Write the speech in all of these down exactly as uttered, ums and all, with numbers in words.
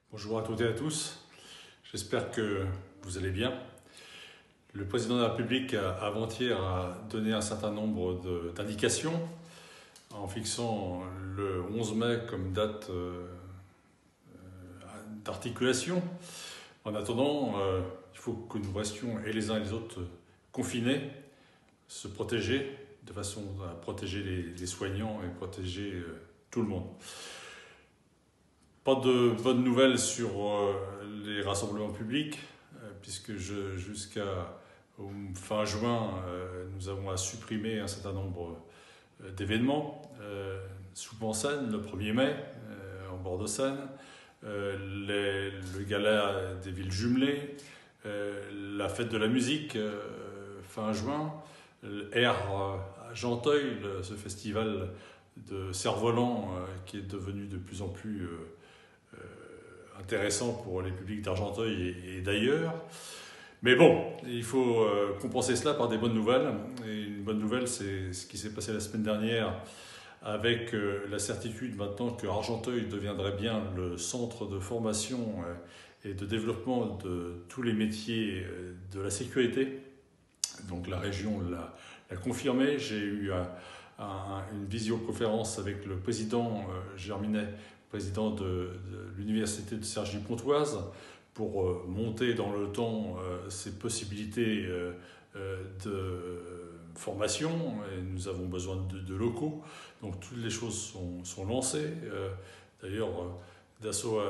Bonjour à toutes et à tous, j'espère que vous allez bien. Le président de la République, avant-hier, a donné un certain nombre d'indications en fixant le onze mai comme date euh, d'articulation. En attendant, euh, il faut que nous restions et les uns et les autres confinés, se protéger de façon à protéger les, les soignants et protéger euh, tout le monde. Pas de bonnes nouvelles sur euh, les rassemblements publics, euh, puisque jusqu'à fin juin, euh, nous avons à supprimer un certain nombre euh, d'événements. Euh, Soupe en Seine, le premier mai, euh, en bord de Seine, euh, les, le gala des villes jumelées, euh, la fête de la musique, euh, fin juin, Air à Genteuil, le, ce festival de cerf-volant euh, qui est devenu de plus en plus euh, Euh, intéressant pour les publics d'Argenteuil et, et d'ailleurs. Mais bon, il faut euh, compenser cela par des bonnes nouvelles. Et une bonne nouvelle, c'est ce qui s'est passé la semaine dernière avec euh, la certitude maintenant que Argenteuil deviendrait bien le centre de formation euh, et de développement de tous les métiers euh, de la sécurité. Donc la région l'a confirmé. J'ai eu un, un, une visioconférence avec le président euh, Germinet, président de, de l'université de Cergy-Pontoise, pour euh, monter dans le temps euh, ces possibilités euh, euh, de formation. Et nous avons besoin de, de locaux, donc toutes les choses sont, sont lancées. Euh, D'ailleurs, euh,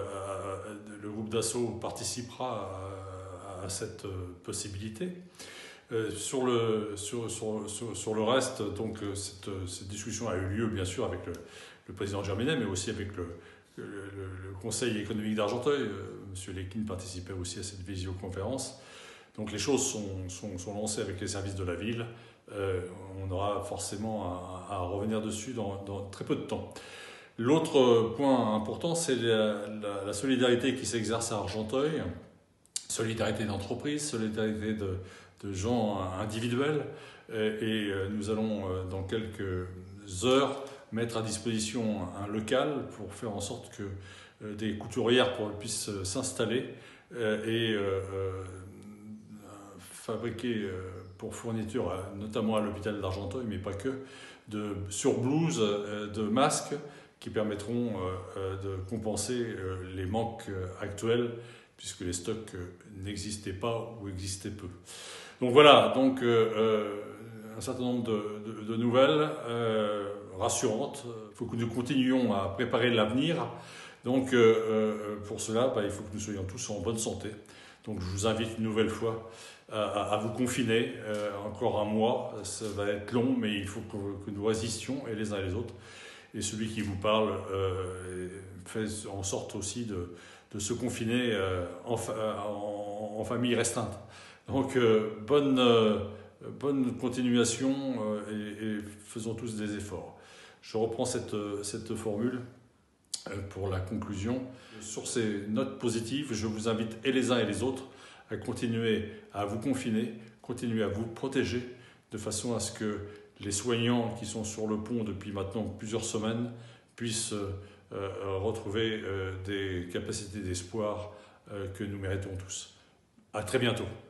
le groupe Dassault participera à, à cette possibilité. Euh, sur, le, sur, sur, sur, sur le reste, donc, cette, cette discussion a eu lieu bien sûr avec le, le président Germinet, mais aussi avec le, le, le, le Conseil économique d'Argenteuil. Euh, Monsieur Lekin participait aussi à cette visioconférence. Donc les choses sont, sont, sont lancées avec les services de la ville. Euh, on aura forcément à, à revenir dessus dans, dans très peu de temps. L'autre point important, c'est la, la, la solidarité qui s'exerce à Argenteuil. Solidarité d'entreprise, solidarité de de gens individuels, et nous allons dans quelques heures mettre à disposition un local pour faire en sorte que des couturières puissent s'installer et fabriquer pour fourniture, notamment à l'hôpital d'Argenteuil, mais pas que, de surblouses, de masques qui permettront de compenser les manques actuels puisque les stocks n'existaient pas ou existaient peu. Donc voilà, donc euh, un certain nombre de, de, de nouvelles euh, rassurantes. Il faut que nous continuions à préparer l'avenir. Donc euh, pour cela, bah, il faut que nous soyons tous en bonne santé. Donc je vous invite une nouvelle fois à, à vous confiner. Euh, encore un mois, ça va être long, mais il faut que, que nous résistions et les uns et les autres. Et celui qui vous parle euh, fait en sorte aussi de, de se confiner euh, en, en, en famille restreinte. Donc, euh, bonne, euh, bonne continuation euh, et, et faisons tous des efforts. Je reprends cette, cette formule euh, pour la conclusion. Sur ces notes positives, je vous invite et les uns et les autres à continuer à vous confiner, continuer à vous protéger de façon à ce que les soignants qui sont sur le pont depuis maintenant plusieurs semaines puissent euh, retrouver euh, des capacités d'espoir euh, que nous méritons tous. À très bientôt.